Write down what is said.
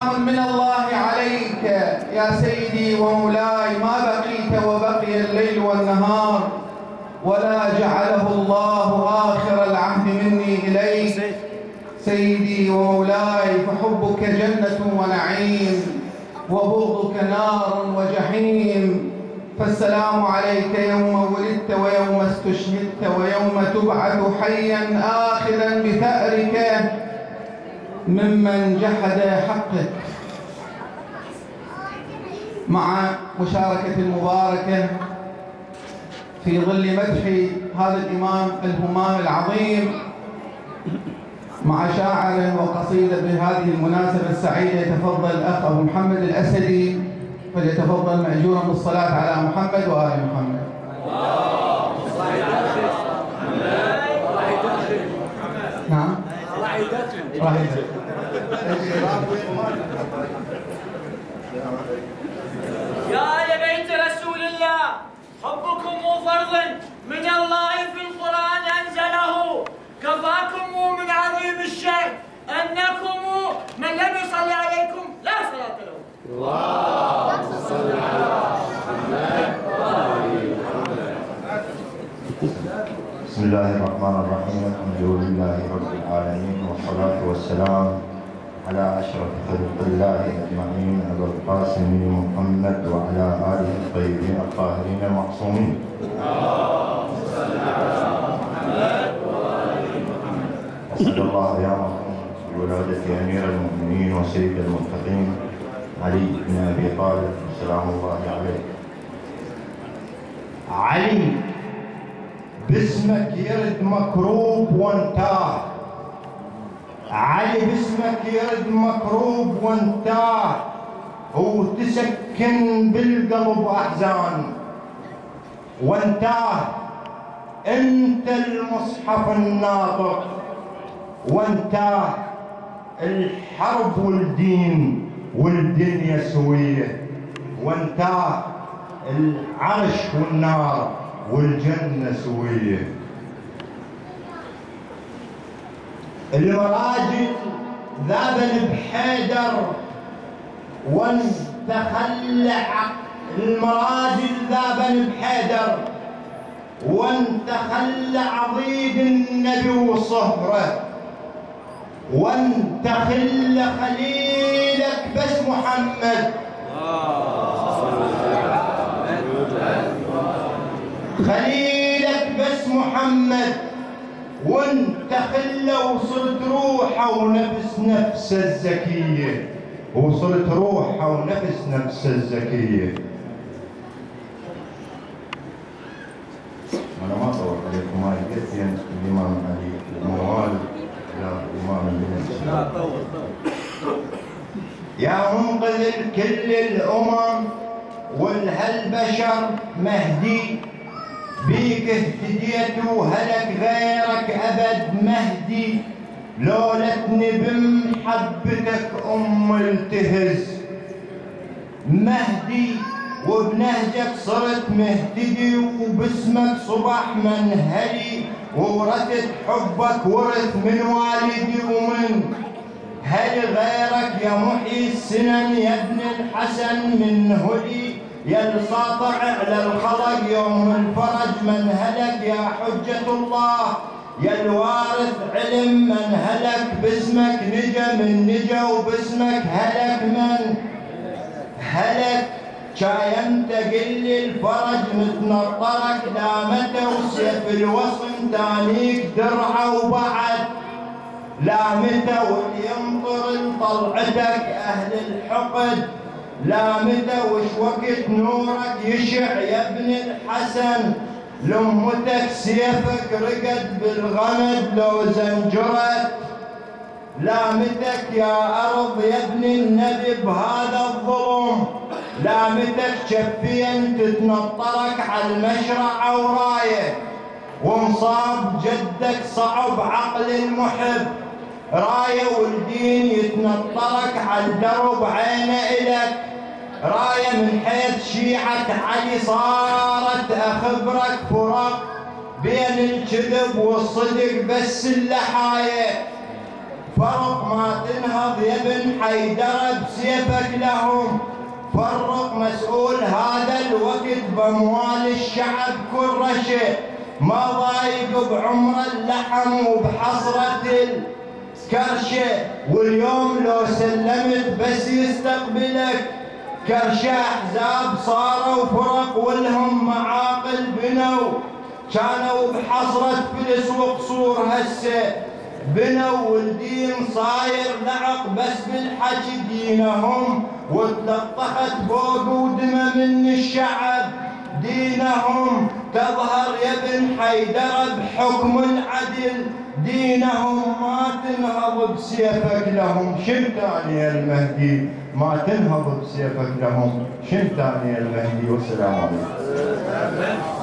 من الله عليك يا سيدي ومولاي، ما بقيت وبقي الليل والنهار، ولا جعله الله آخر العهد مني إليك سيدي ومولاي، فحبك جنة ونعيم، وبغضك نار وجحيم. فالسلام عليك يوم ولدت ويوم استشهدت ويوم تبعث حيا آخذا بثأرك ممن جحد حقك. مع مشاركة المباركة في ظل مدح هذا الإمام الهمام العظيم مع شاعر وقصيدة بهذه المناسبة السعيدة، يتفضل الأخ أبو محمد الأسدي فليتفضل مأجورا بالصلاة على محمد وآل محمد. نعم راح يا آل بيت رسول الله، حبكم فرض من الله في القرآن أنزله، كفاكم من عظيم الشر أنكم من لم يصلي عليكم لا صلاة له. اللهم صل على محمد وآل محمد. بسم الله الرحمن الرحيم، الحمد لله رب العالمين، والصلاة والسلام على أشرف خلق الله أجمعين، أبو القاسم محمد وعلى آله الطيبين الطاهرين المعصومين. اللهم صل على محمد وآل محمد. أسأل الله يا مرحوم بولادة أمير المؤمنين وسيد المتقين علي بن أبي طالب سلام الله عليه. علي باسمك يرد مكروب وانتاه، علي باسمك يرد مكروب وانتاه، وتسكن بالقلب أحزان وانتاه. انت المصحف الناطق وانتاه، الحرب والدين والدنيا سوية، وانتاه العرش والنار والجنة سوية. المراجل ذابل بحيدر وانت خلع، المراجل ذابل بحيدر وانت خلع ضيق النبي وصهره، وانت خل خليلك بس محمد، خليلك بس محمد، وانت خله وصلت روحه ونفس نفس الزكية، وصلت روحه ونفس نفس الزكية. أنا ما أطول عليكم، ما قلت الإمام علي الموال إلى الإمام البنت. لا طول. يا منقذ الكل الأمم والهالبشر مهدي، بيك اهتديت وهلك غيرك أبد مهدي، لولتني بمحبتك التهز مهدي، وبنهجك صرت مهتدي، وباسمك صبح منهلي، وورثت حبك ورث من والدي ومن هل غيرك يا محيي السنن يا ابن الحسن من هدي، يا الساطع على الخلق يوم الفرج من هلك، يا حجة الله يا الوارث علم من هلك، باسمك نجا من نجا وباسمك هلك من هلك، شايمت قل الفرج متنطرك لامته، وسيف الوصم تانيك درعه وبعد لامته، واللي يمطر طلعتك اهل الحقد لامته، وش وقت نورك يشع يا ابن الحسن، لامتك سيفك رقد بالغمد لو زنجرت لامتك، يا ارض يا ابن النبي بهذا الظلم لامتك، شفيا تتنطرك على المشرع ورايه، ومصاب جدك صعب عقل المحب رايه، والدين يتنطرك على الدرب عينه الك رايه، من حيث شيعة علي صارت اخبرك فرق بين الكذب والصدق بس اللحايه، فرق ما تنهض يا ابن حيدر بسيفك لهم. فرق مسؤول هذا الوقت باموال الشعب كل شيء، ما ضايق بعمر اللحم وبحصرة الكرشة. واليوم لو سلمت بس يستقبلك كرشة. احزاب صاروا فرق ولهم معاقل بنوا، كانوا بحصرة فلس وقصور هسه بنوا. والدين صاير لعق بس بالحكي دينهم، وتلطخت فوق ودمى من الشعب دينهم. تظهر يا ابن حيدر بحكم العدل دينهم، ما تنهض بسيفك لهم. شنتان يا المهدي ما تنهض بسيفك لهم، شنتان يا المهدي. والسلام عليكم.